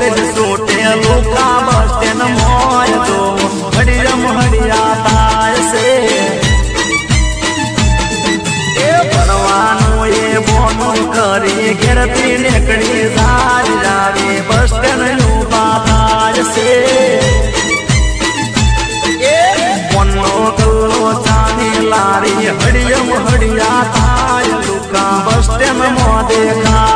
college છૂટે Luka bus stand મોય તો હડિયમ હડિયા થાય છે એ ભણવાનું એ બોનું કરી ઘેરથી નીકળી જાવે બસ સ્ટેન્ડ ઉભા થાય છે એ મોનો ગલ્લો ચાની લારી હડિયમ હડિયા થાય લુકા બસ સ્ટેન્ડ મો દેખાય